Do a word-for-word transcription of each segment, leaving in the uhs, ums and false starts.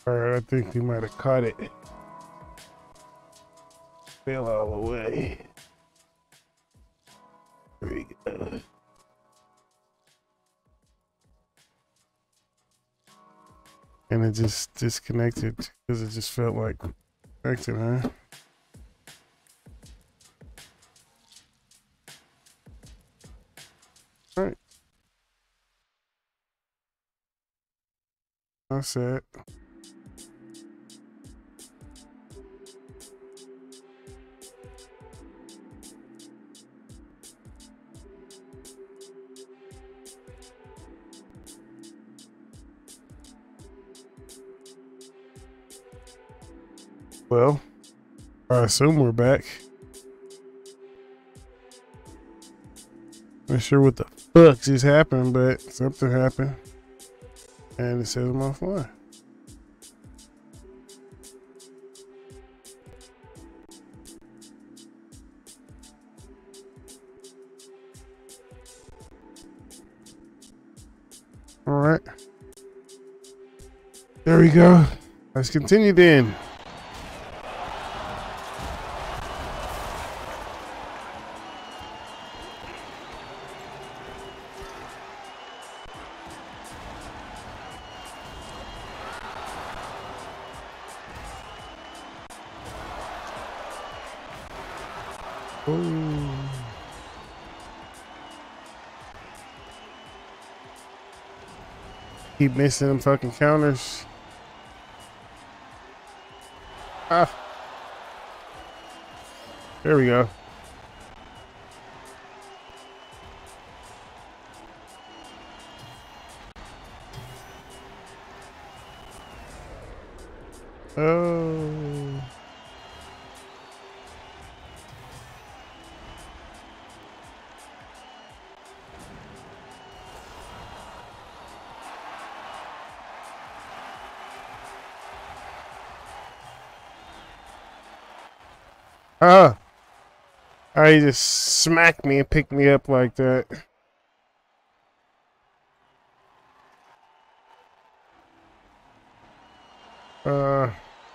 Alright, I think we might have caught it. Fell all the way. There we go. And it just disconnected because it just felt like connected, huh? Alright. That's it. Well, I assume we're back. Not sure what the fuck just happened, but something happened. And it says I'm offline. Alright. There we go. Let's continue then. Oh. Keep missing them fucking counters. Ah. There we go. Oh. Ah. Oh, he just smacked me and picked me up like that. Uh.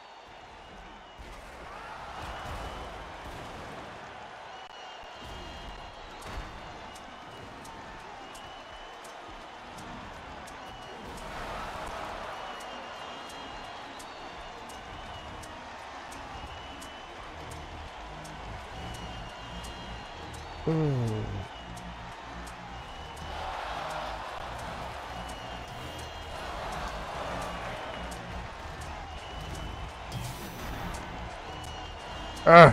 Hmm. Ah.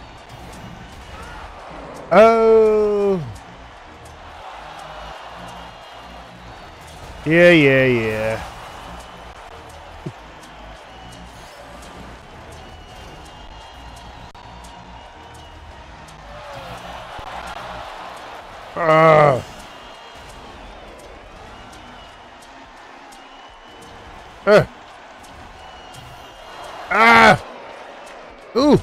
Oh. Yeah, yeah, yeah. Ah. Uh. Ah. Ooh.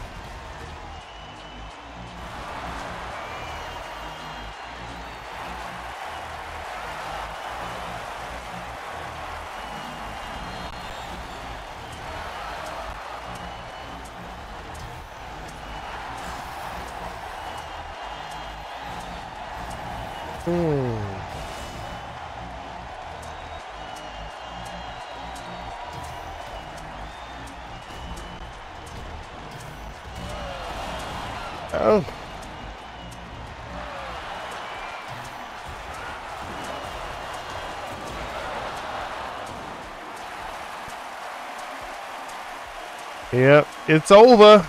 Hmm. Oh. Yep, it's over.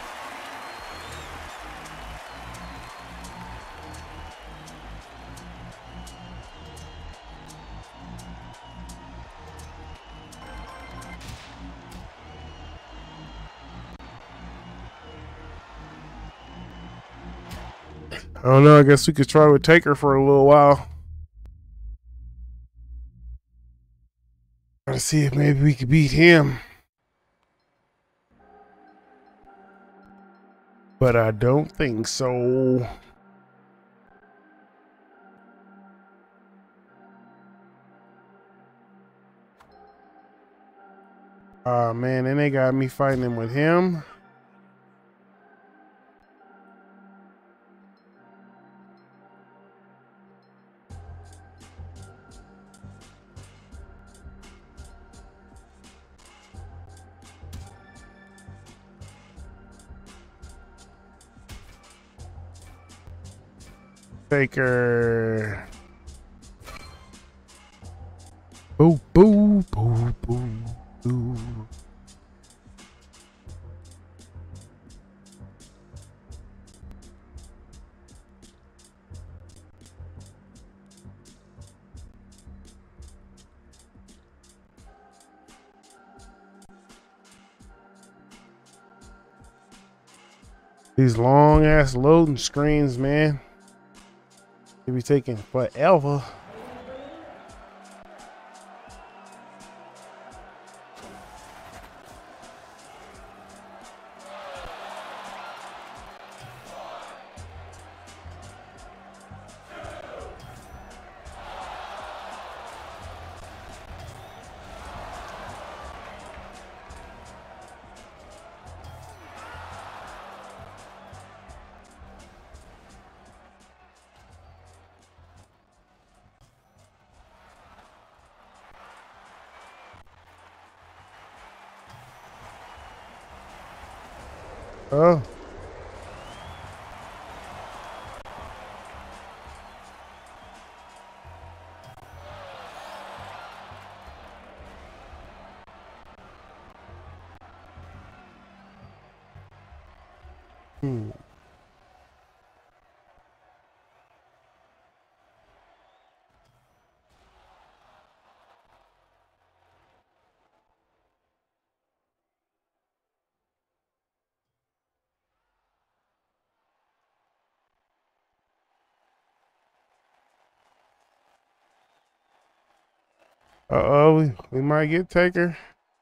I don't know. I guess we could try with Taker for a little while. Try to see if maybe we could beat him. But I don't think so. Oh man, then they got me fighting with him. Faker. Boo, boo, boo, boo, boo. These long ass loading screens, man. They be taking forever. Oh. Hmm. Uh-oh, we, we might get Taker.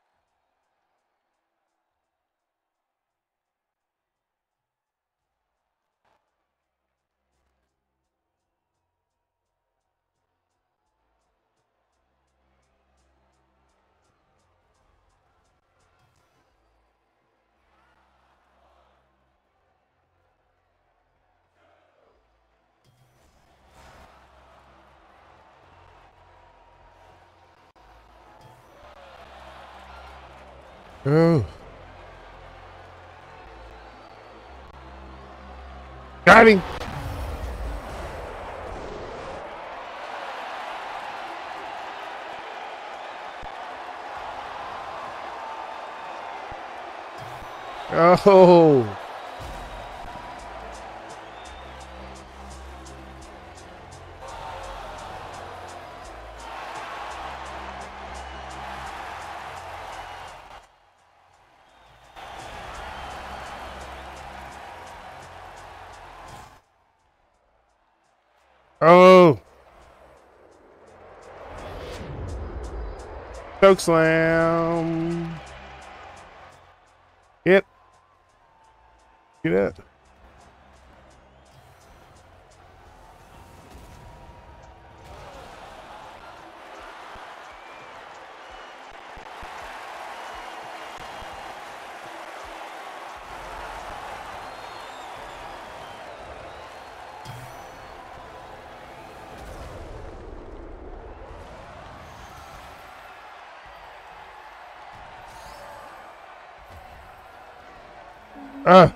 Oh. Got him. Oh. Oh. Choke slam. Yep. Get up. Ah.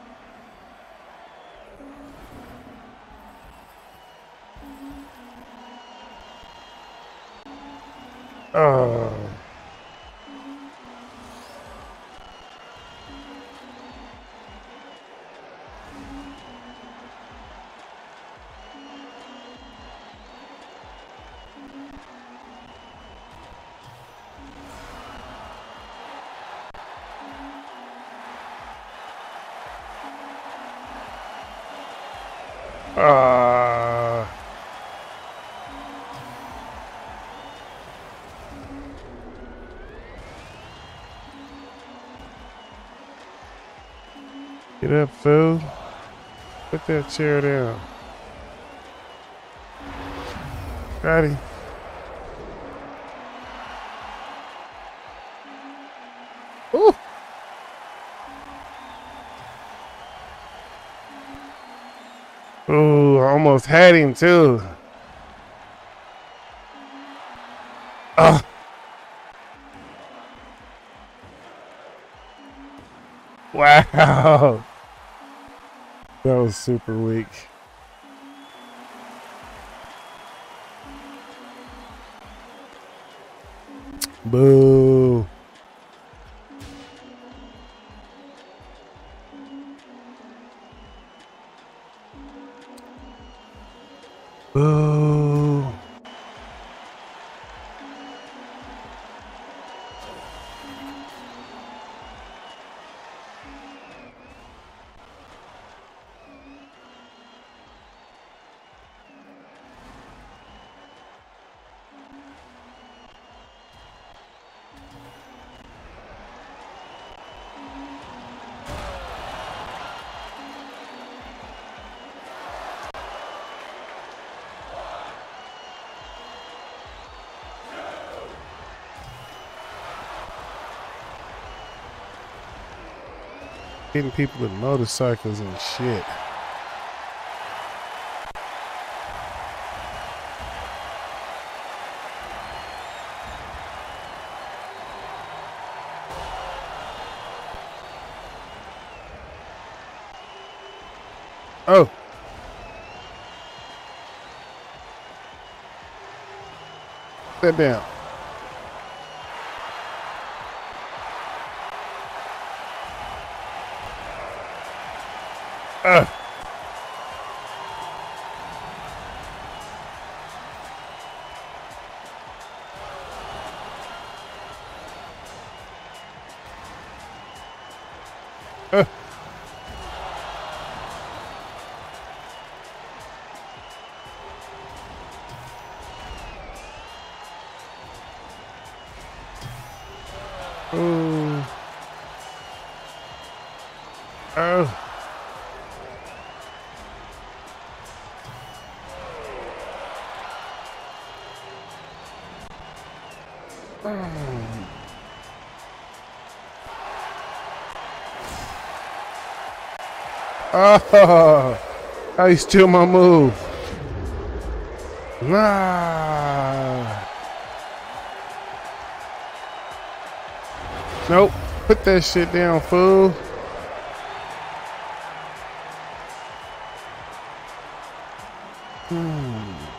Oh. Ah. Get up, fool. Put that chair down. Got him. almost had him too. Oh. Wow. That was super weak. Boo. Boo. Hitting people with motorcycles and shit. Oh. Sit down. Uh. Uh. Ooh. Oh. Oh, how you steal my move? Nah. Nope. Put that shit down, fool. Hmm.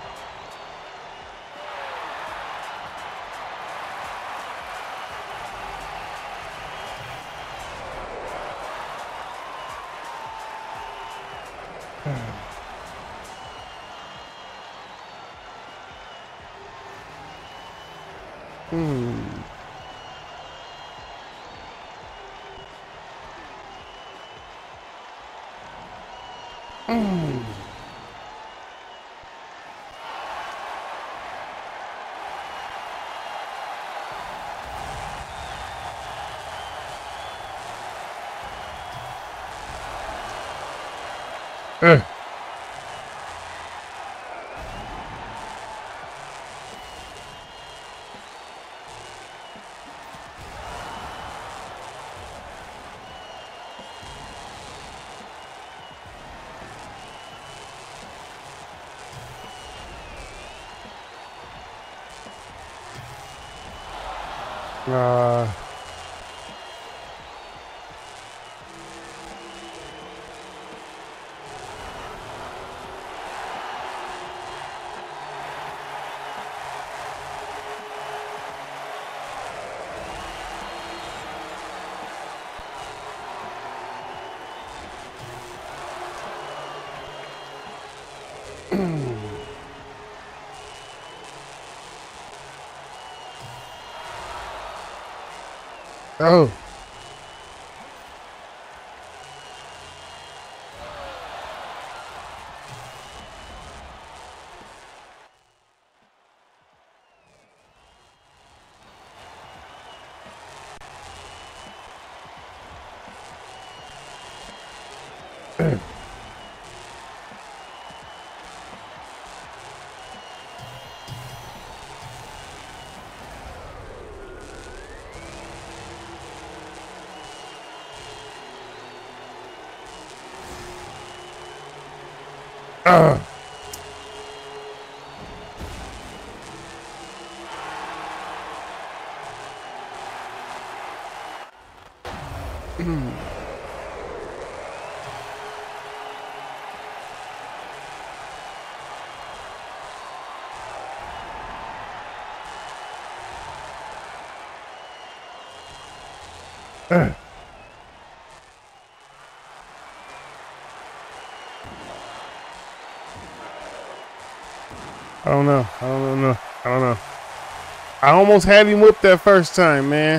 Hmm. Hmm. Uh. Uh. Oh. Uh. Uh. I don't know. I don't know. I don't know. I almost had him whipped that first time, man.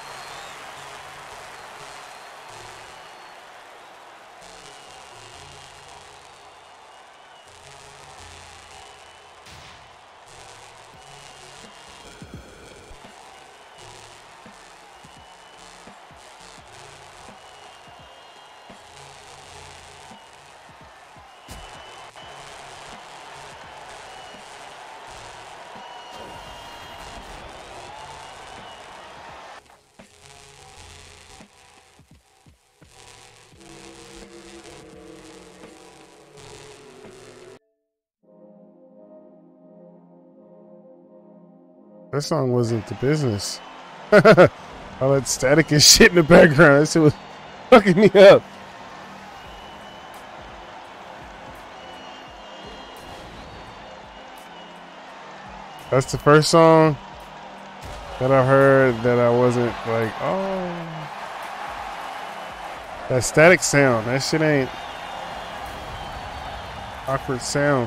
That song wasn't the business. All that static and shit in the background. That shit was fucking me up. That's the first song that I heard that I wasn't like, oh. That static sound. That shit ain't awkward sound.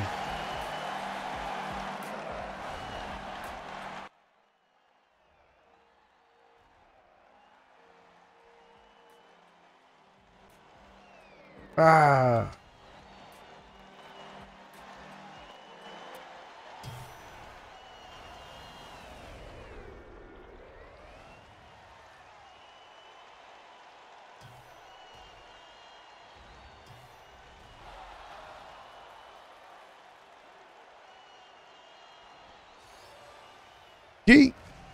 Ah. Yeet.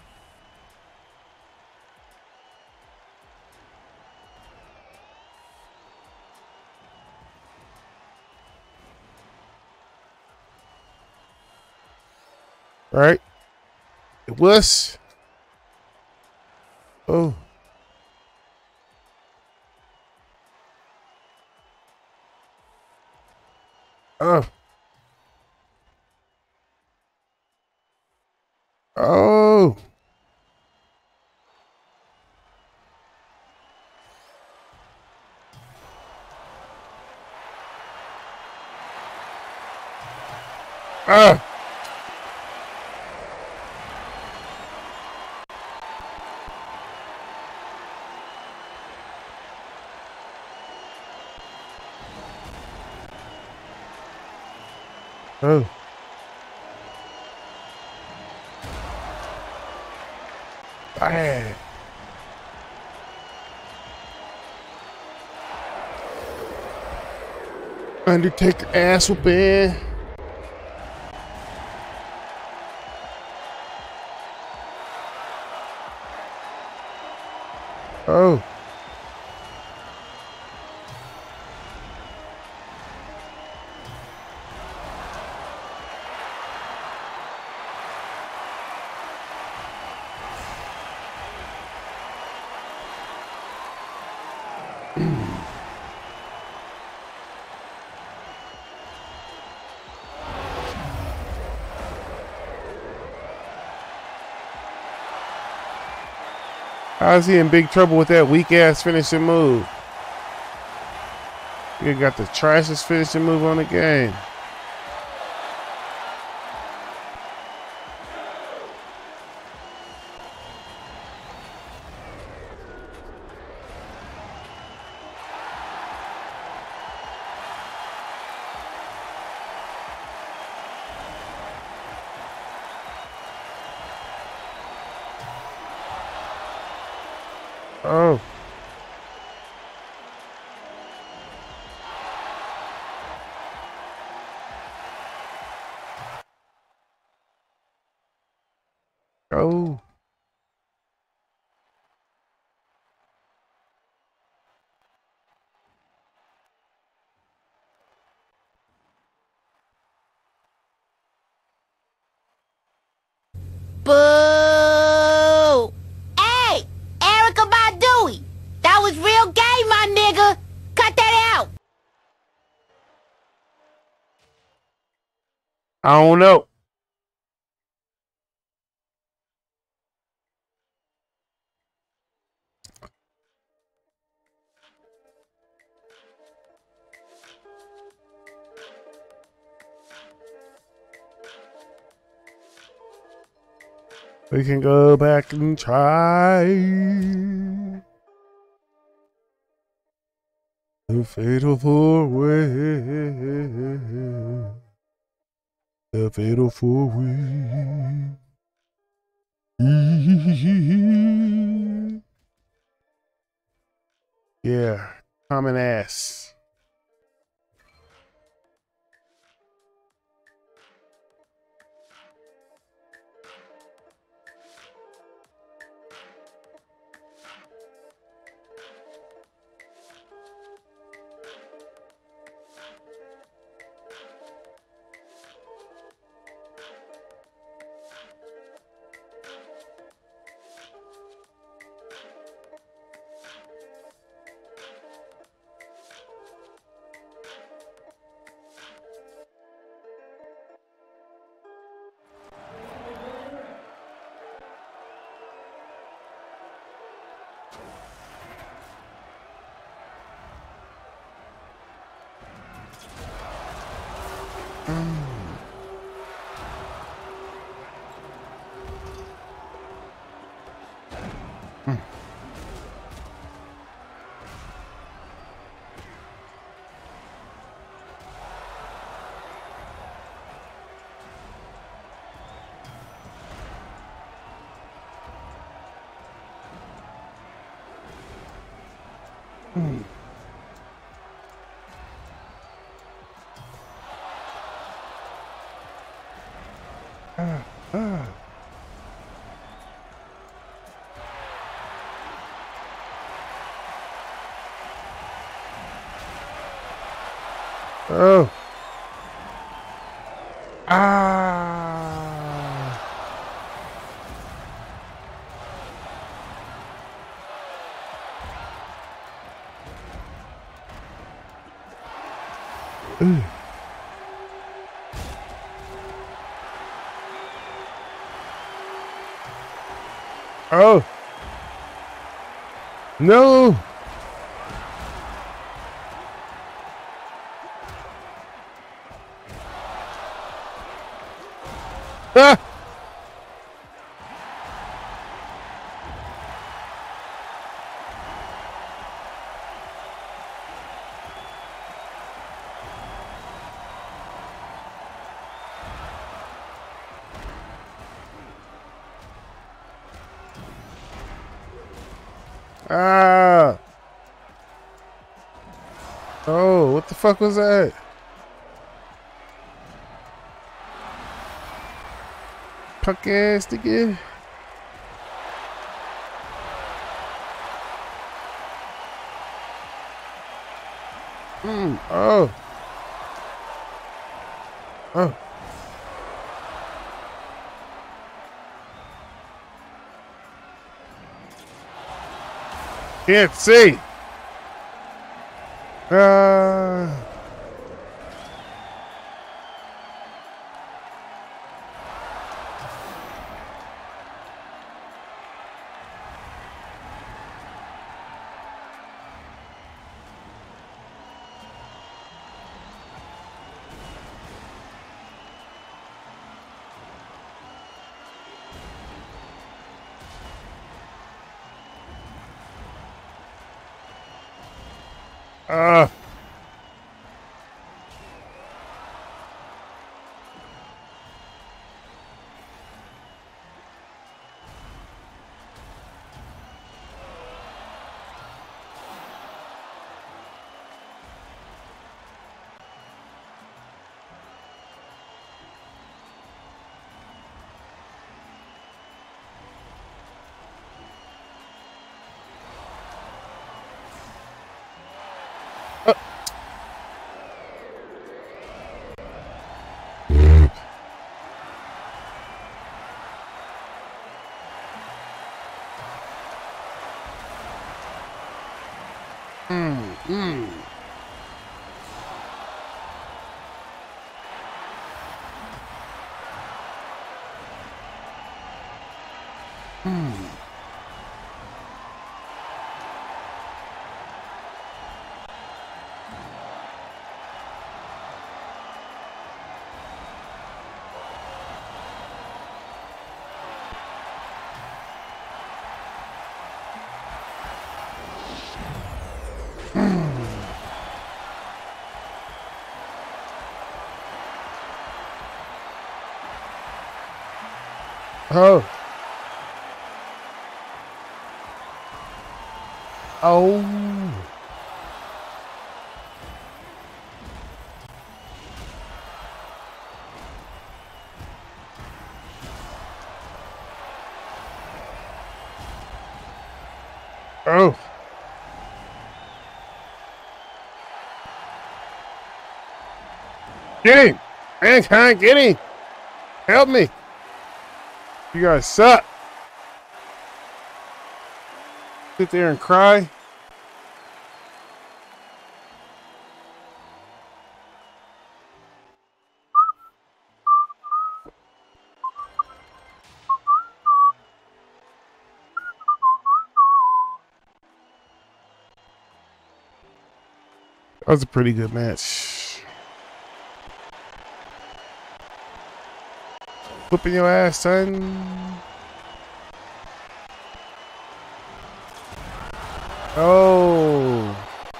All right. It was. Oh. Oh. Oh. Ah. Oh. Bad. Undertaker ass whooping. Oh. How's he in big trouble with that weak ass finishing move? You got the trashiest finishing move on the game. Oh. Oh. Boo! Hey, Erykah Badu, that was real I don't know. We can go back and try the fatal four way. The fatal four way. Yeah, common ass. Hmm. Ah, ah. Oh. Ah. Ooh. Oh. No. Ah. Ah. Oh, what the fuck was that? Punk ass nigga. Mm. Oh. Oh. Can't see. Uh. Uh. Uh. Mm, mm. Hmm. Oh. Oh. Oh. Get him! Mankind, get him! Help me! You guys suck! Sit there and cry. That was a pretty good match. Whooping your ass, son. Oh.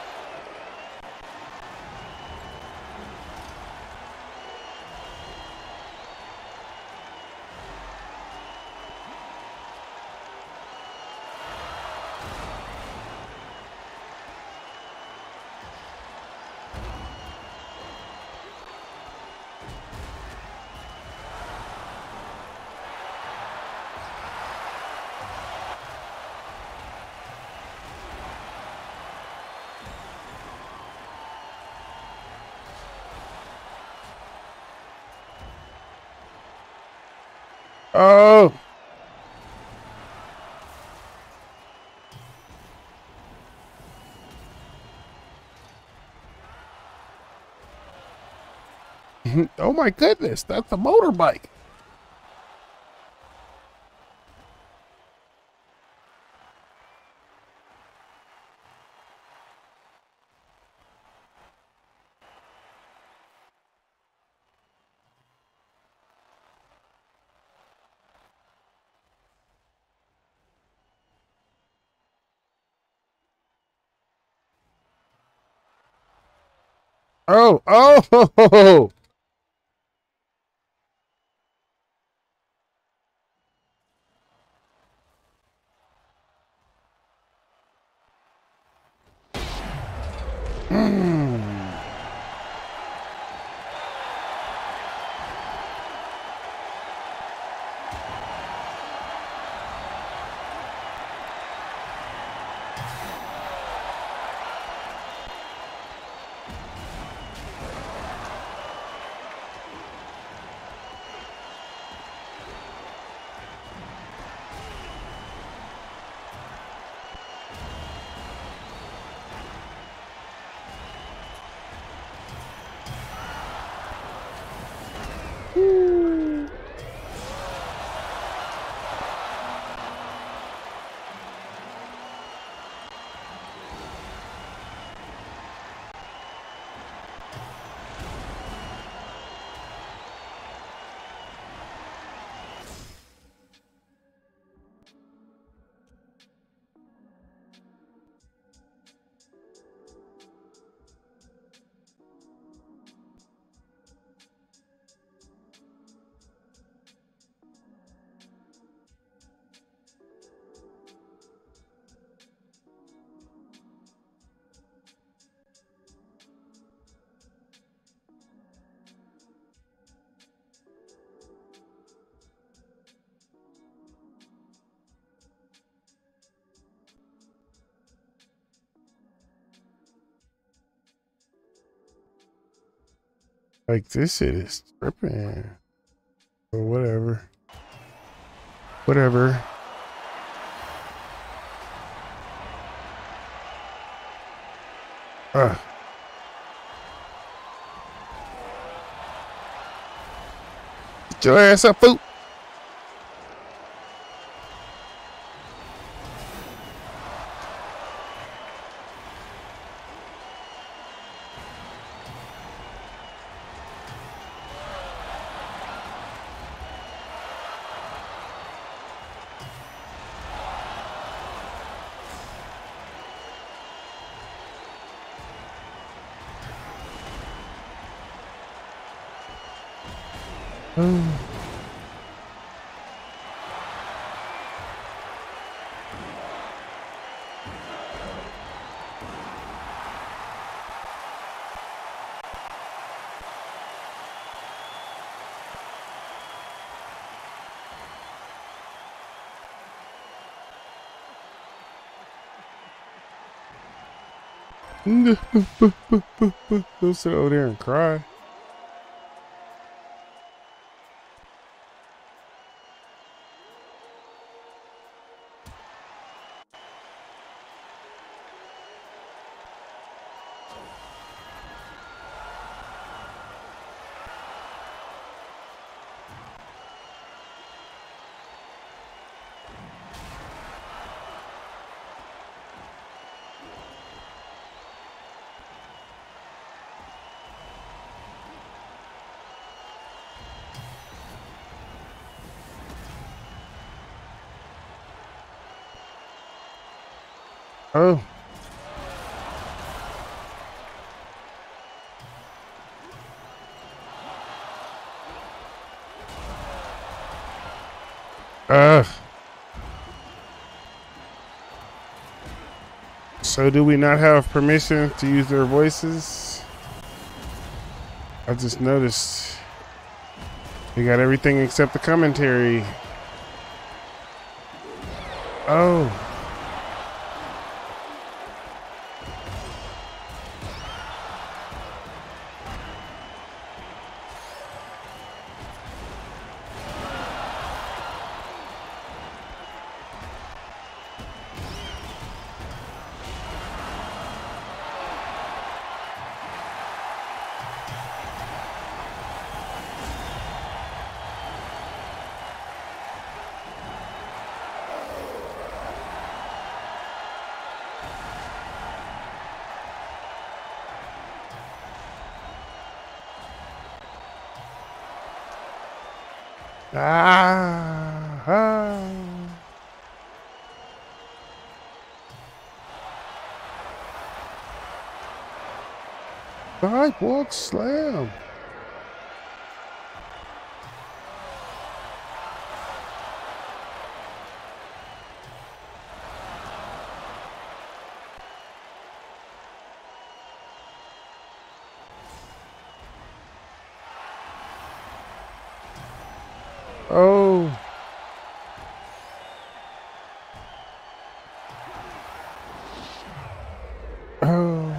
Oh. Oh my goodness, that's a motorbike. Oh, oh. Mm. Like this shit is tripping. Or whatever. Whatever. Ugh. Get your ass up, fool. Oh. He'll sit over there and cry. Oh. Ugh. So do we not have permission to use their voices? I just noticed we got everything except the commentary. Oh. Ah, ah. Sidewalk slam. Oh. Oh.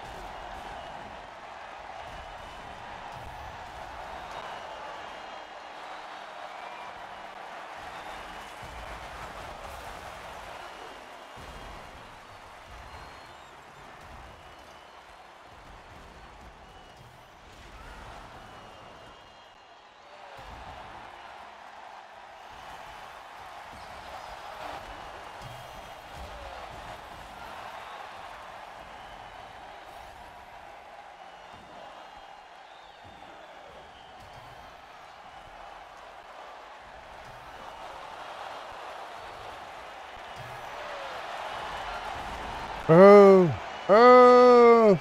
Oh. Oh.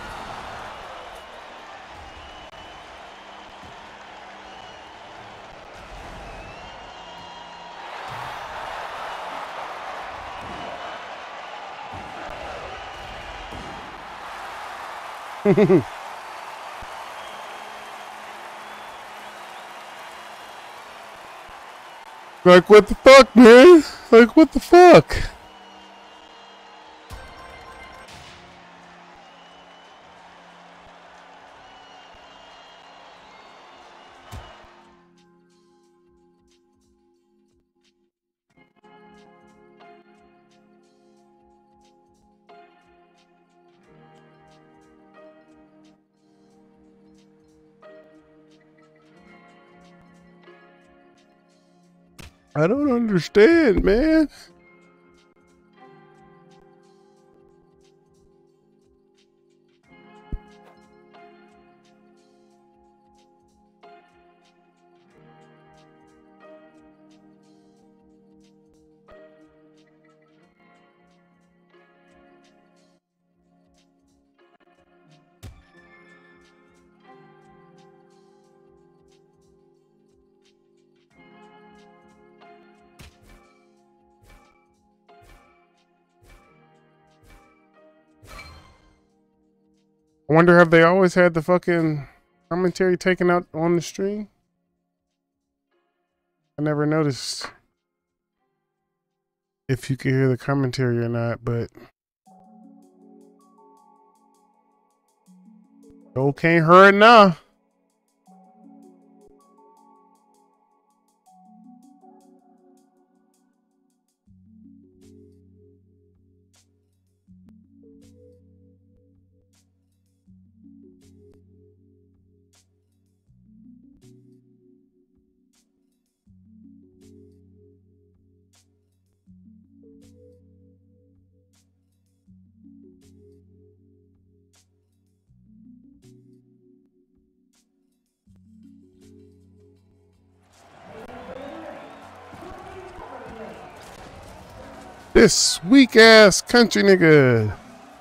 Like, what the fuck, man? Like, what the fuck? I don't understand, man. I wonder, have they always had the fucking commentary taken out on the stream? I never noticed if you could hear the commentary or not, but Joe can't hear it now. This weak ass country nigga.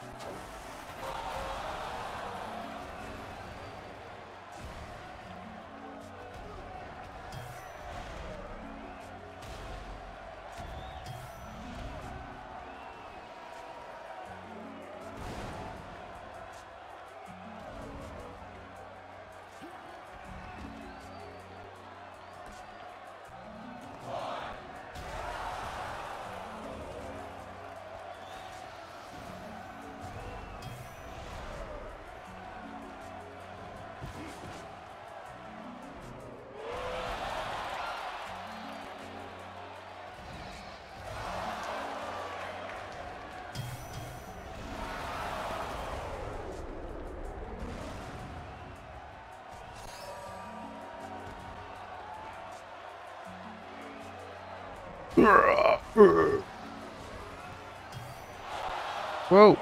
Whoa.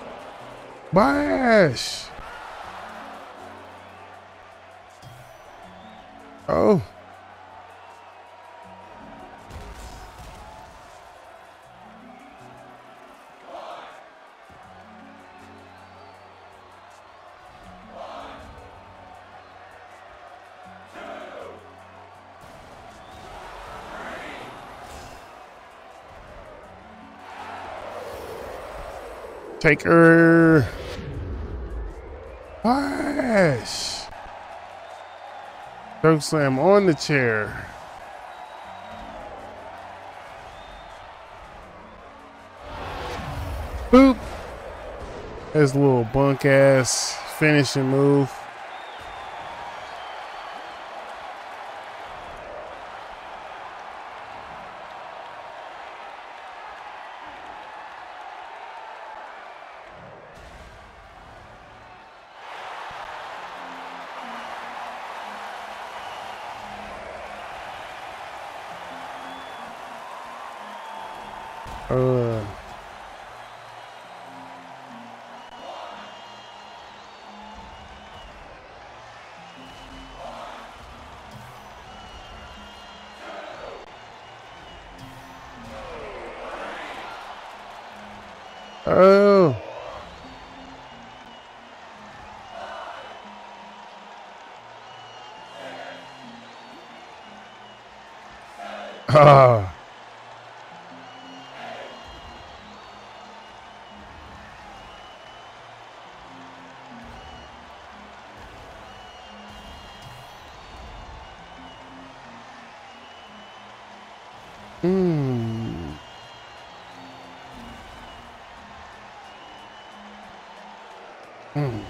Bash. Oh. Take her. Bash. Choke slam on the chair. Boop. That's a little bunk ass finishing move. Uh, oh. Ah. Hmm. Hmm.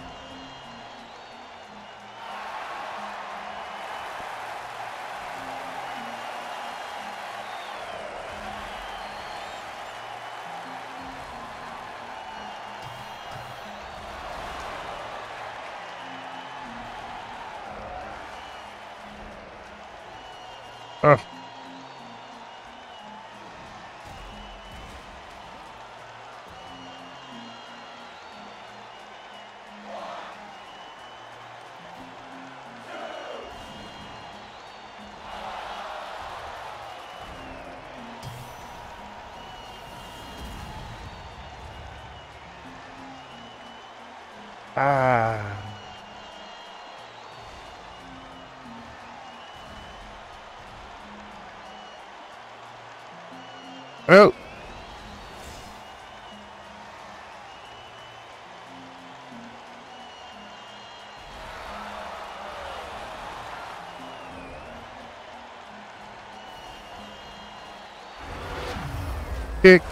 Oh. Ah. Oh. kick.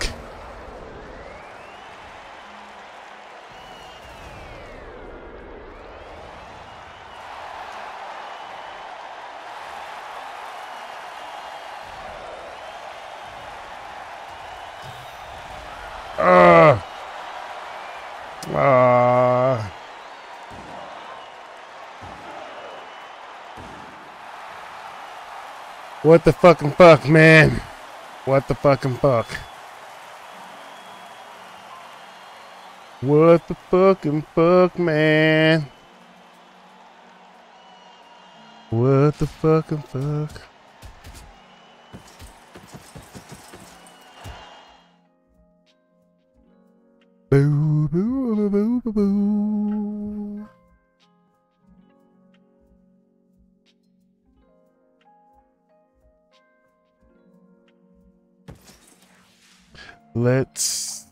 Uh, uh, what the fucking fuck, man? What the fucking fuck? What the fucking fuck, man? What the fucking fuck? Boo, boo, boo, boo, boo, boo. Let's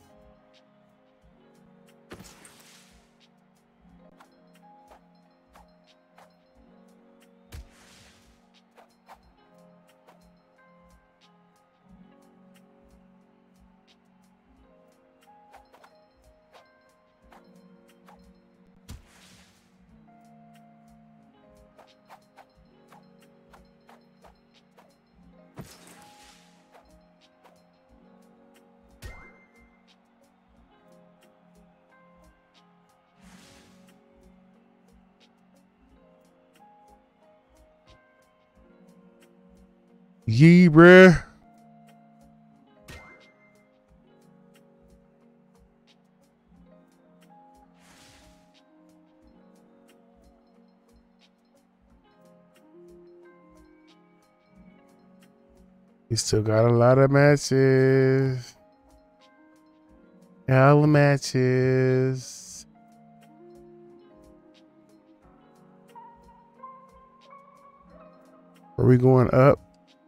Yee, bruh. You still got a lot of matches. Hella matches. Are we going up?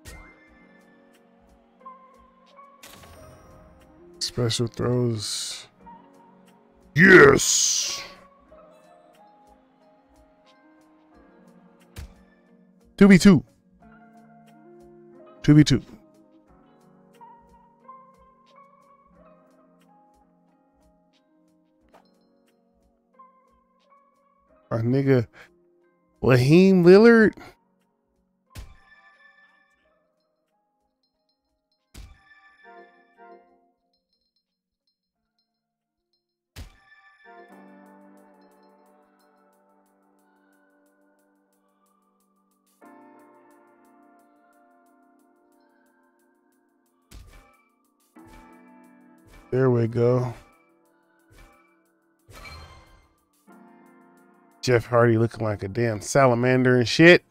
Special throws. Yes. two v two. two v two. Our nigga Laheem Lillard. There we go. Jeff Hardy looking like a damn salamander and shit.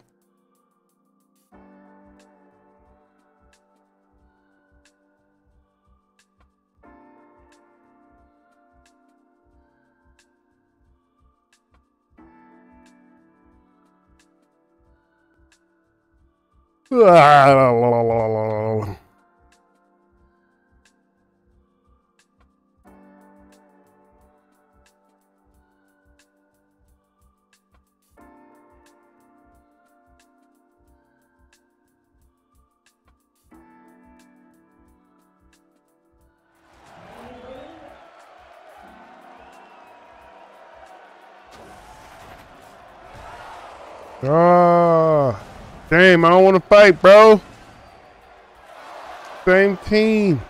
Oh, damn, I don't want to fight, bro. Same team.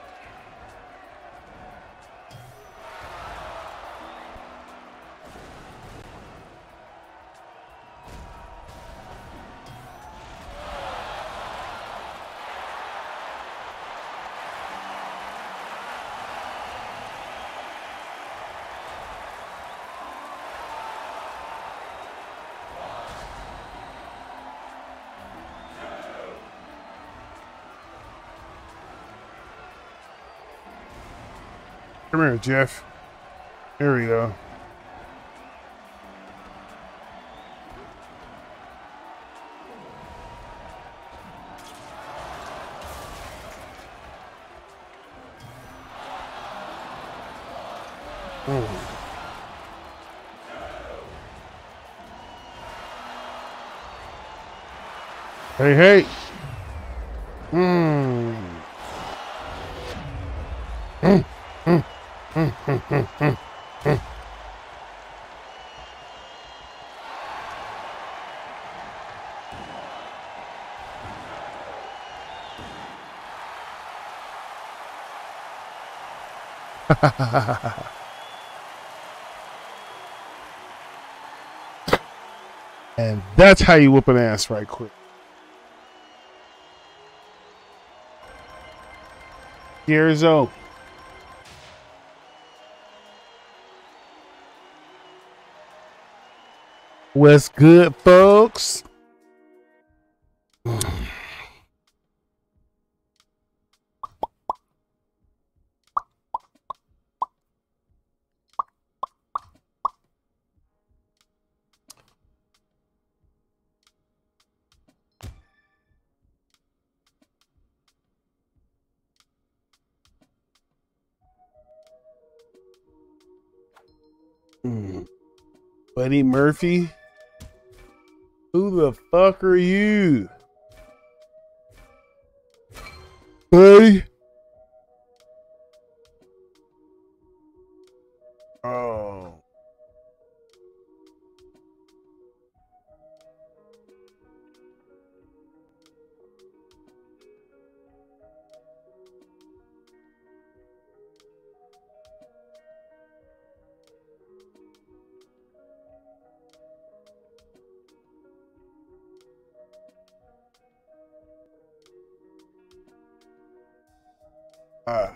Come here, Jeff. Here we go. Mm. Hey, hey. Hmm. Mm, mm, mm, mm, mm, mm, mm. And that's how you whoop an ass right quick. Gierzo. What's good, folks? Mm. Buddy Murphy? Who the fuck are you? Buddy? Oh. Ah.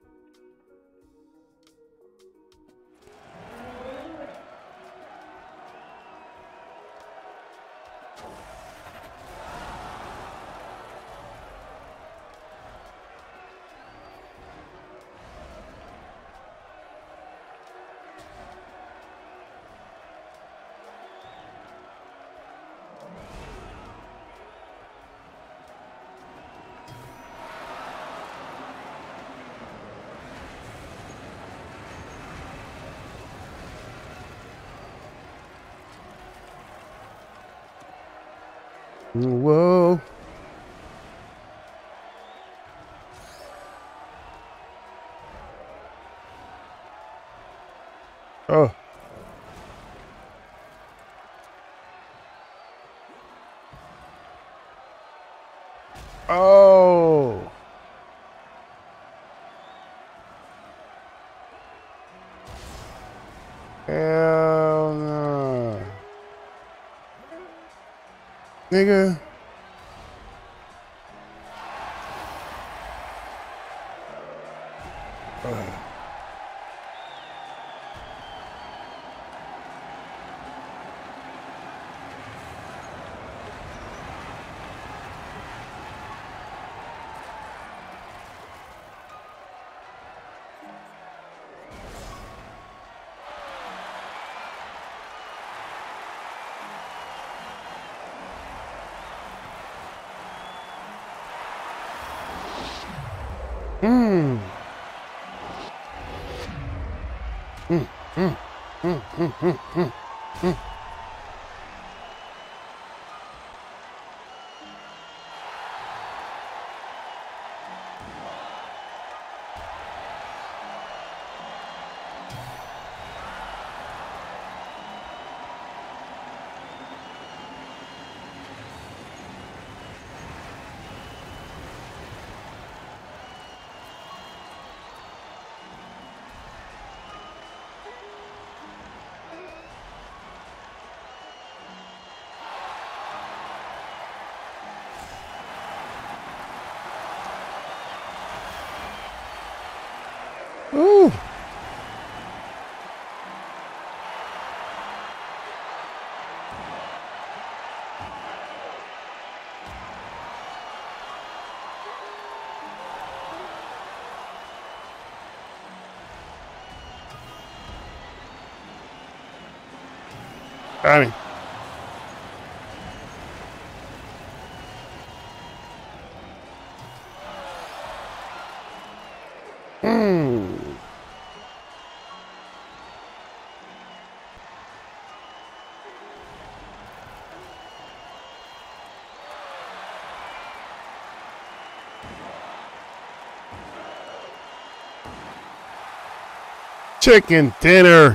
Whoa. Oh. Oh. Hell no. Nigga. Oh. Mm. Mm, mm, mm, mm, mm, mm, mm. Ooh. Got him. Mm. Chicken dinner.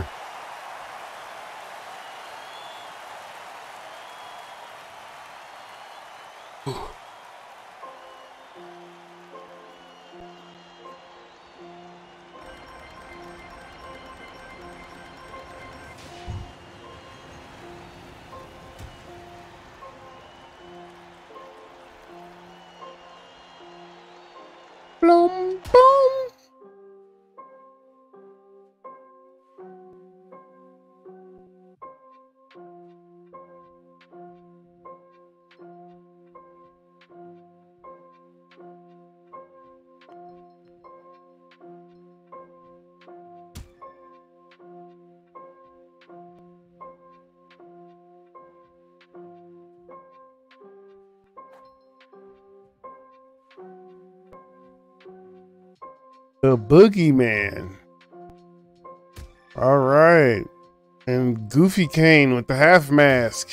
Boom, boom. The Boogeyman. All right. And Goofy Kane with the half mask.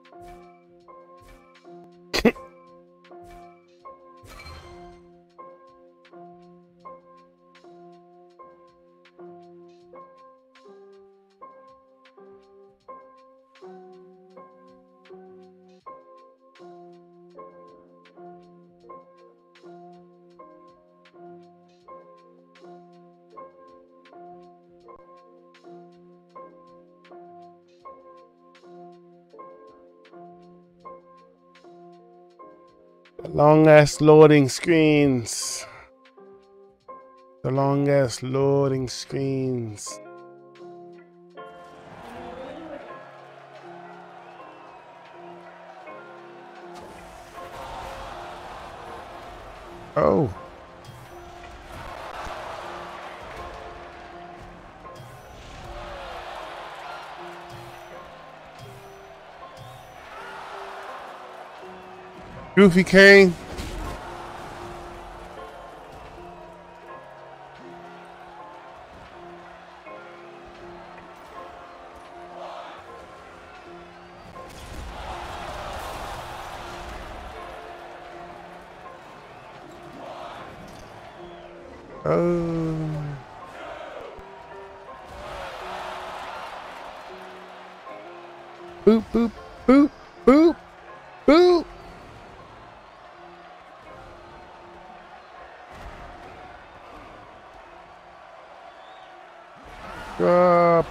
Long ass loading screens. The long ass loading screens. Oh. Goofy Kane. Oh. Boop, boop, boop, boop, boop. Up.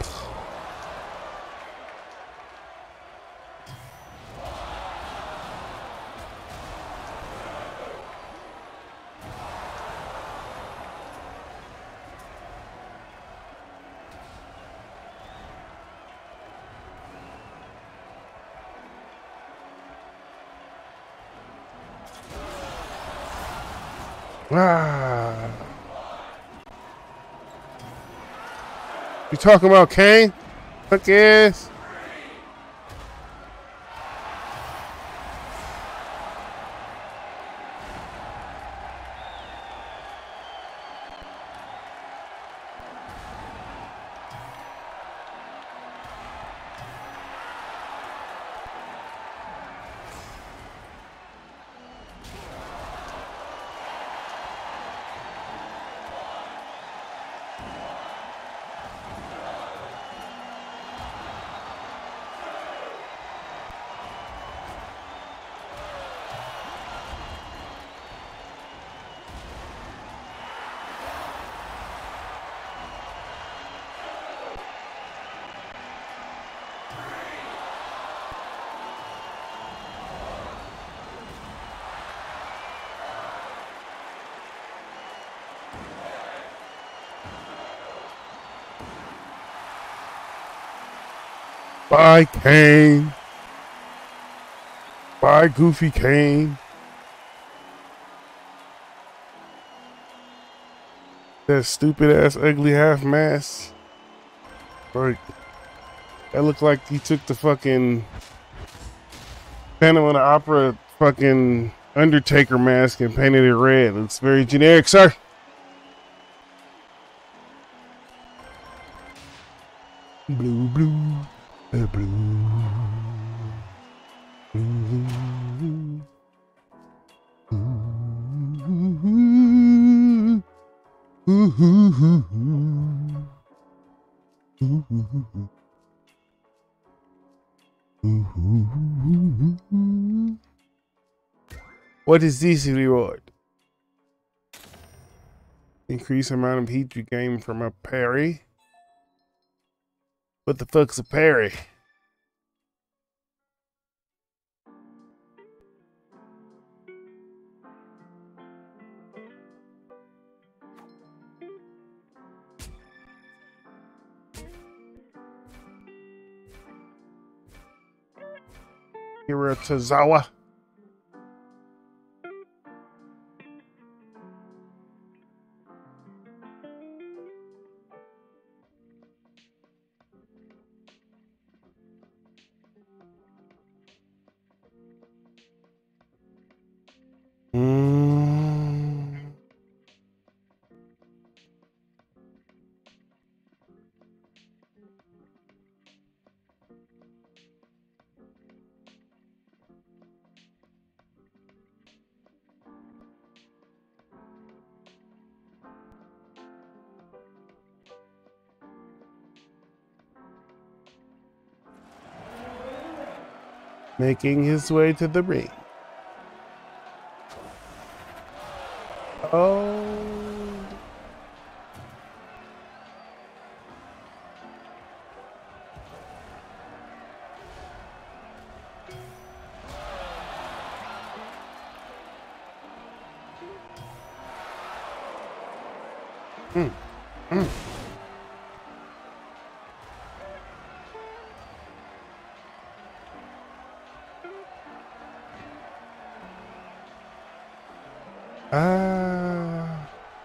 Ah. You talking about Kane? Fuck yes. Bye, Kane. Bye, Goofy Kane. That stupid ass ugly half mask. Right. That looked like he took the fucking Phantom of the Opera fucking Undertaker mask and painted it red. It's very generic, sir. Blue, blue, uh, blue, blue, ooh, ooh, ooh, ooh. What is this reward? Increase amount of heat you gain from a parry. What the fuck's a parry? Hiro Tozawa. Mm. Making his way to the ring. Oh. Mm. Mm. Ah.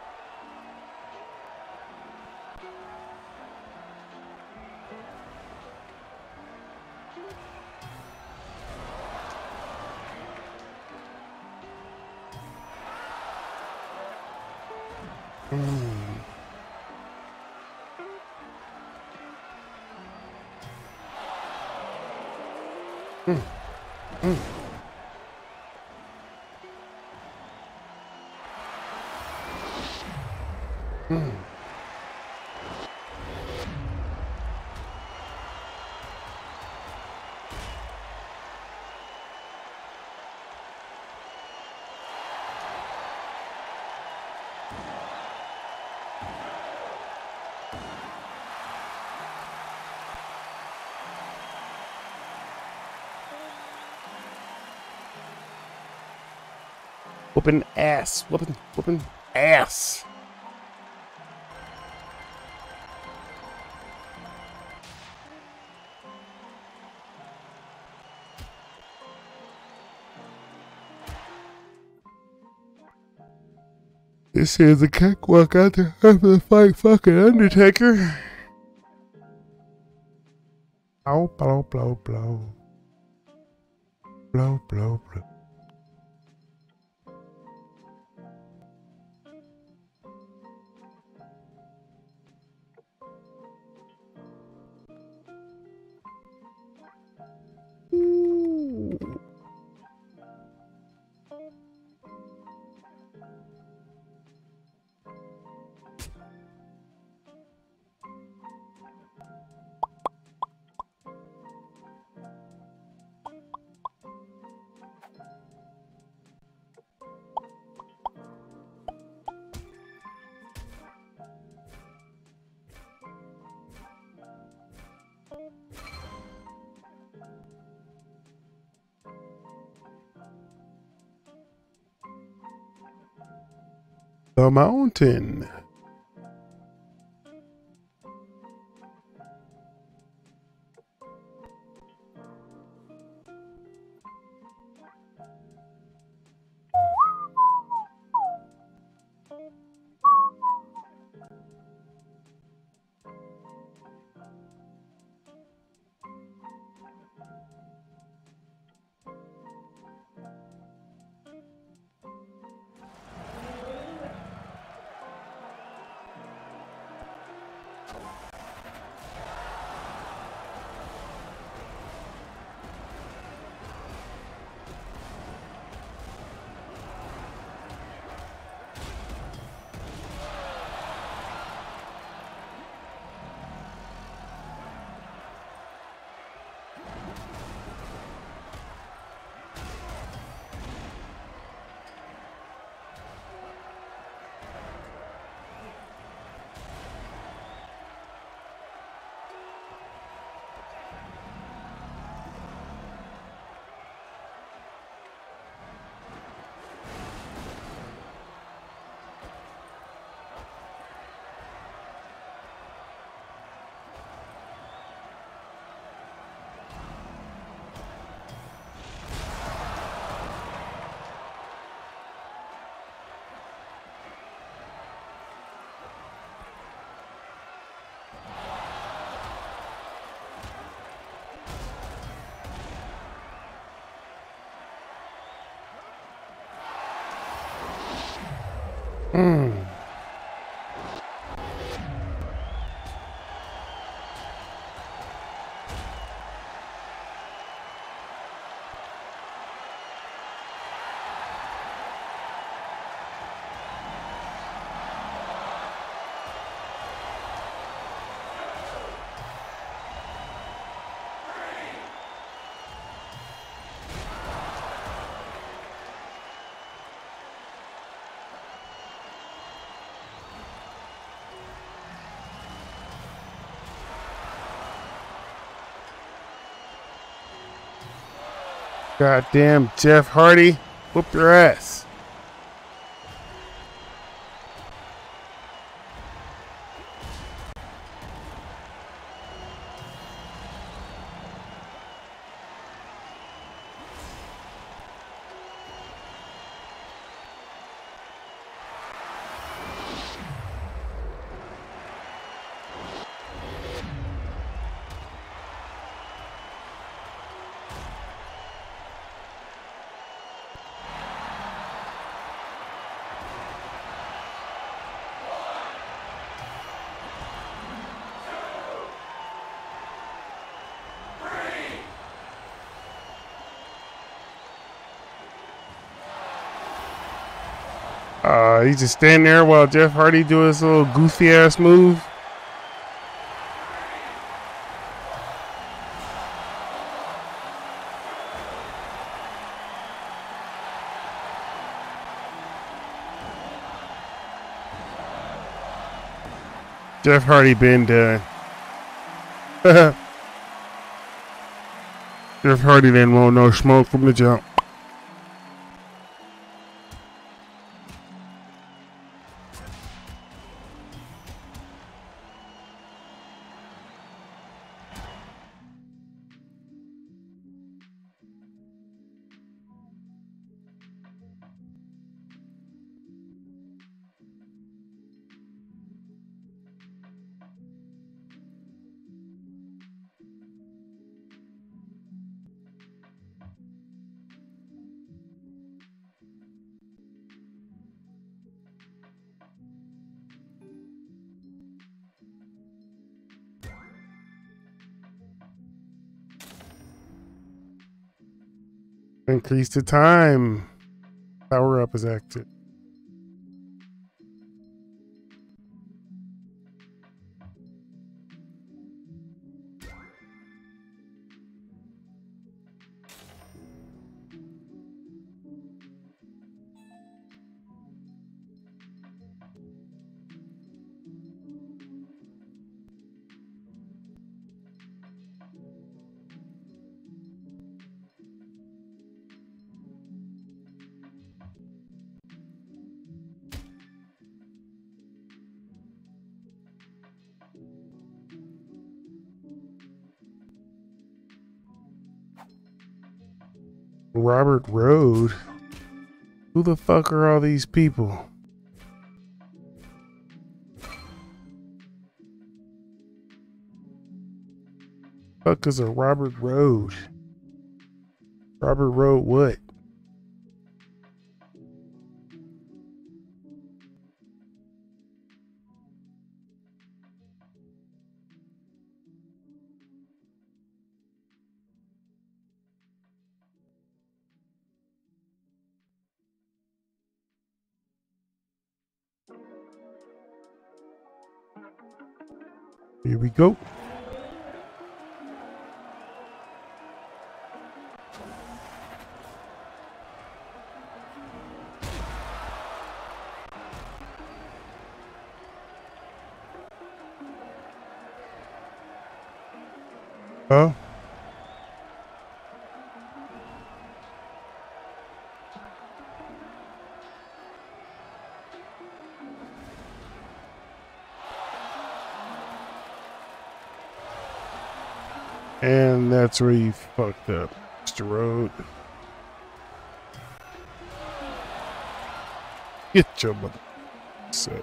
Mm. Mm. Mm. Mm. Whooping ass. Whooping, whooping ass. This is a cakewalk out there after the fight, fucking Undertaker. Oh, blow, blow, blow. Blow, blow, blow. Ooh. The mountain. Mm. Goddamn Jeff Hardy, whoop your ass. Uh, he just stand there while Jeff Hardy do his little goofy ass move. Jeff Hardy been done. Jeff Hardy didn't want no smoke from the jump. Increase the time. Power up is active. Robert Roode? Who the fuck are all these people? Fuck is a Robert Roode? Robert Roode what? Here we go. Huh? And that's where you fucked up, Mister Roode. Get your mother set.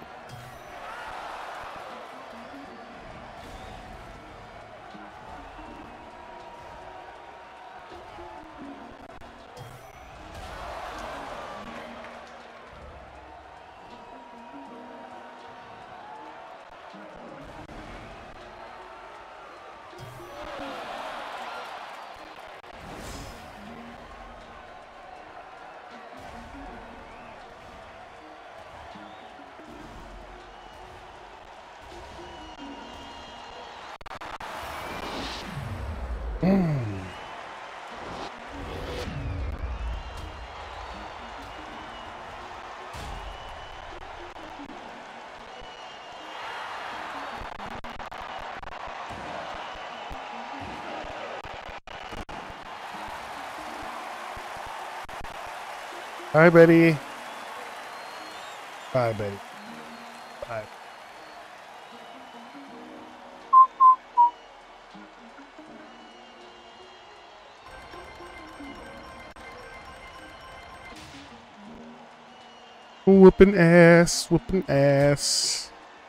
Bye, Betty. Bye, Betty. Bye. Whooping ass, whooping ass.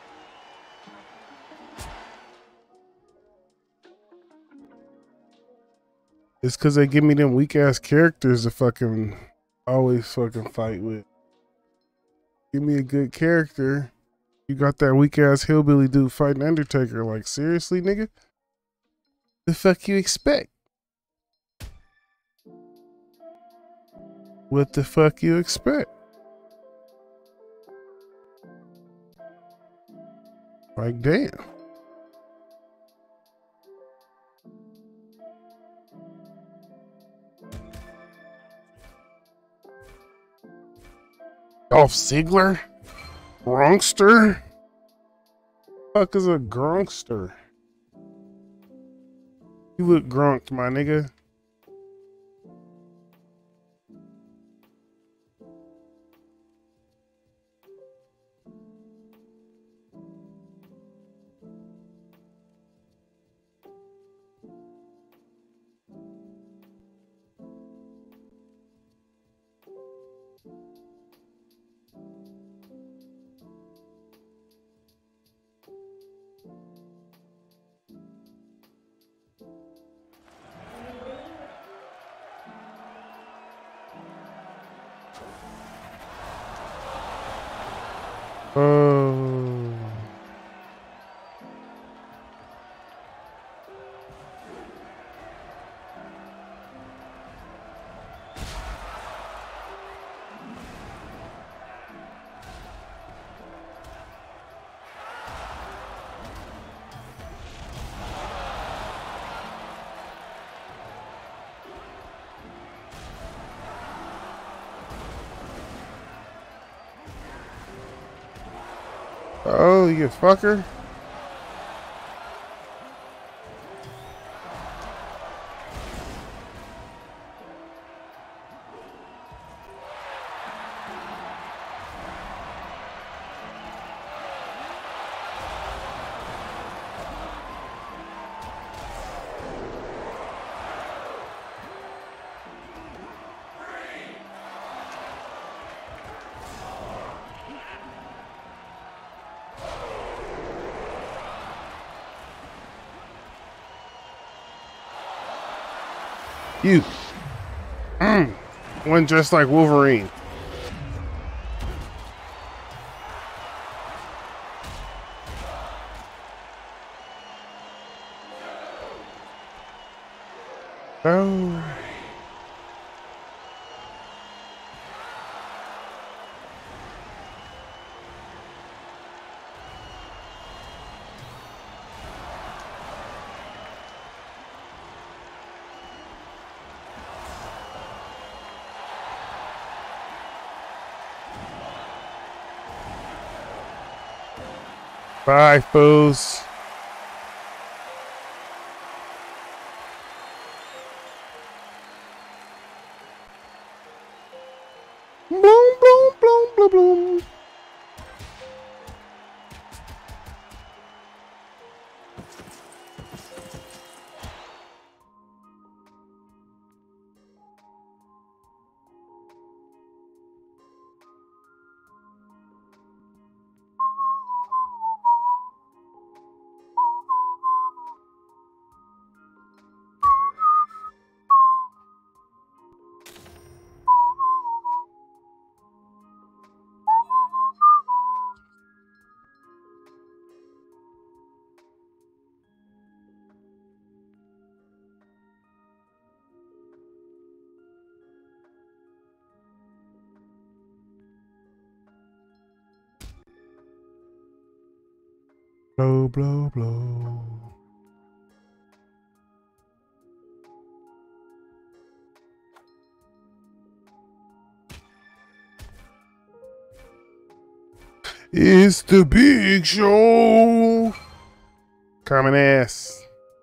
It's because they give me them weak ass characters to fucking always fucking fight with. Give me a good character. You got that weak ass hillbilly dude fighting Undertaker. Like, seriously, nigga? The fuck you expect? What the fuck you expect? Like, damn. Dolph Ziggler? Grunkster? Fuck is a grunkster? You look grunked, my nigga. Oh. Oh, you fucker. You. Mm. One just like Wolverine. Oh. Bye, fools. Bloom, bloom, bloom, bloom, bloom. Blow, blow, blow. It's the big show. Common ass.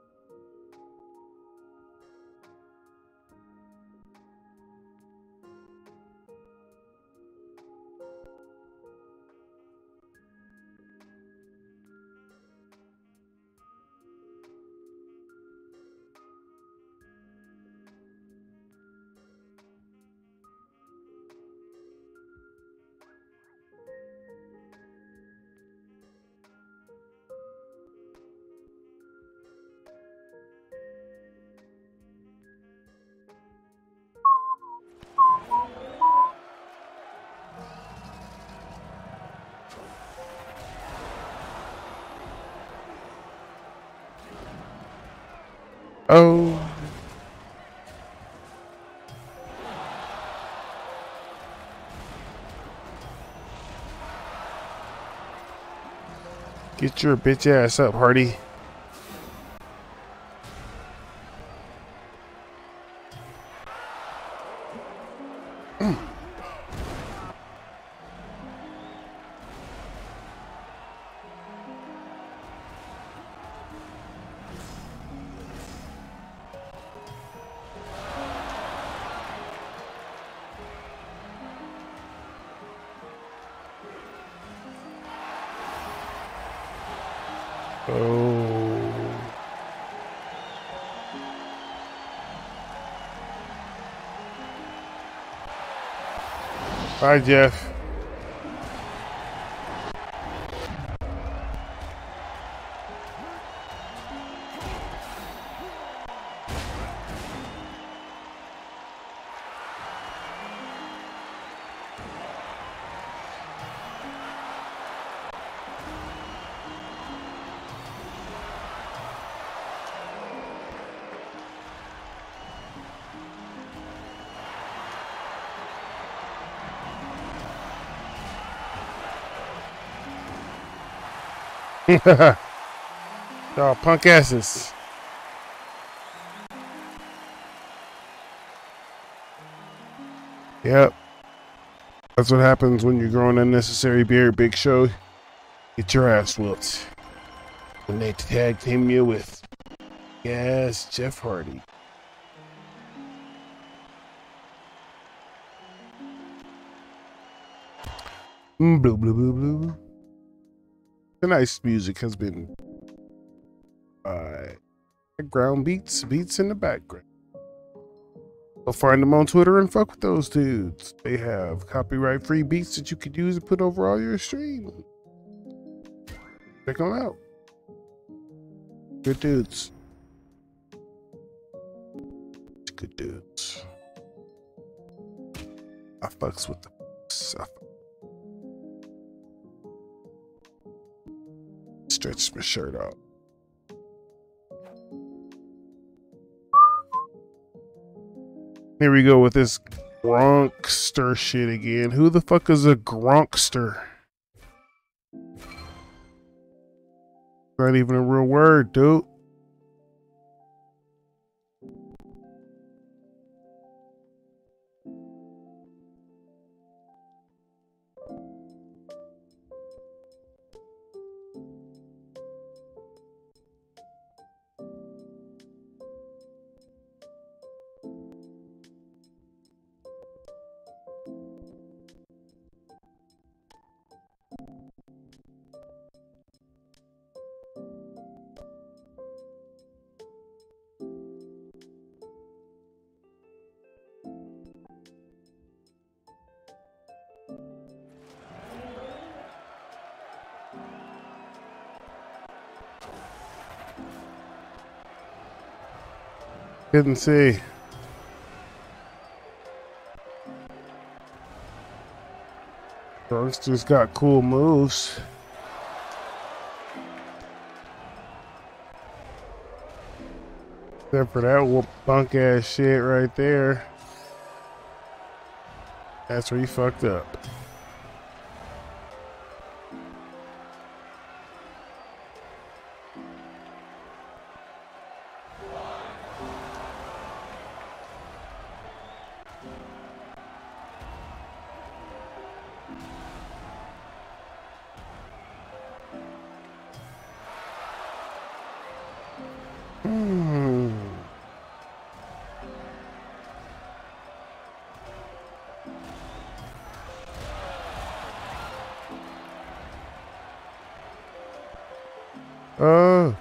Oh. Get your bitch ass up, Hardy. Mm. Oh. Hi, Jeff. Y'all punk asses. Yep. That's what happens when you grow an unnecessary beard, Big Show. Get your ass whooped. When they tag team you with, yes, Jeff Hardy. Mm, blue, blue, blue, blue. The nice music has been uh, background beats, beats in the background. Go find them on Twitter and fuck with those dudes. They have copyright-free beats that you could use and put over all your streams. Check them out. Good dudes. Good dudes. I fucks with them. I stretch my shirt out. Here we go with this Gronkster shit again. Who the fuck is a Gronkster? Not even a real word, dude. Couldn't see. Gronkster's got cool moves. Except for that whoop bunk ass shit right there. That's where he fucked up. Hmm. Uh.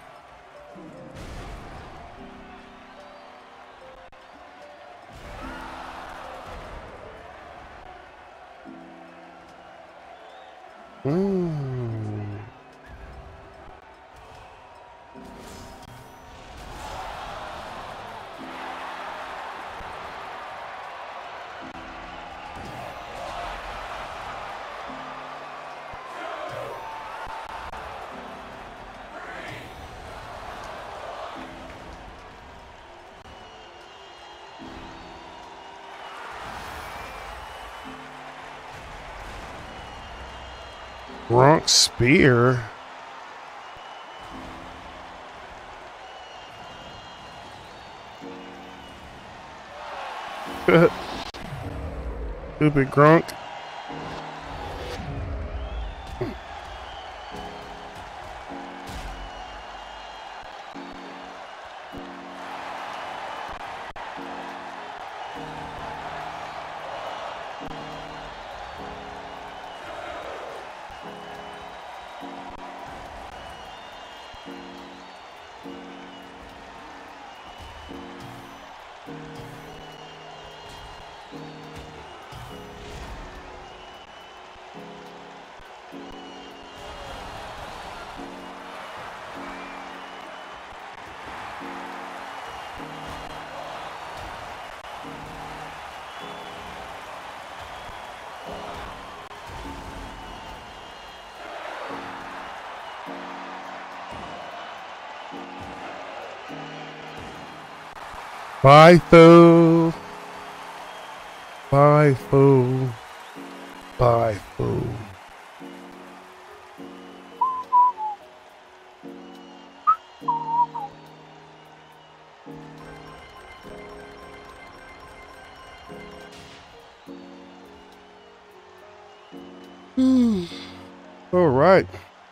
Hmm. Gronk spear. Stupid Gronk. Bye, fool. Bye, fool. Bye, fool. All right.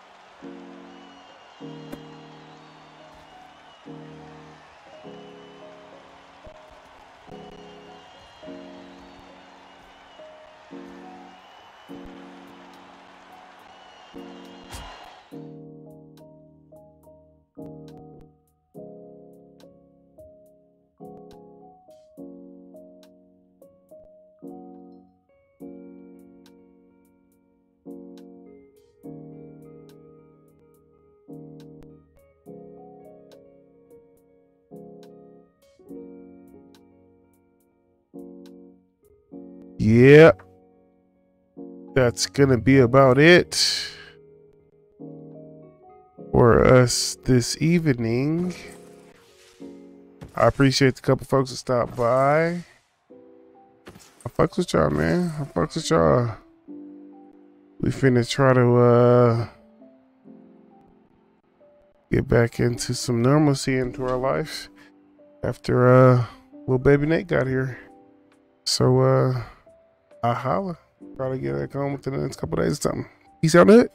Yeah. That's gonna be about it for us this evening. I appreciate the couple folks that stopped by. I fucks with y'all, man. I fucks with y'all. We finna try to uh get back into some normalcy into our life after uh little baby Nate got here. So uh I holla. Try to get back home within the next couple days or something. Peace out, hood.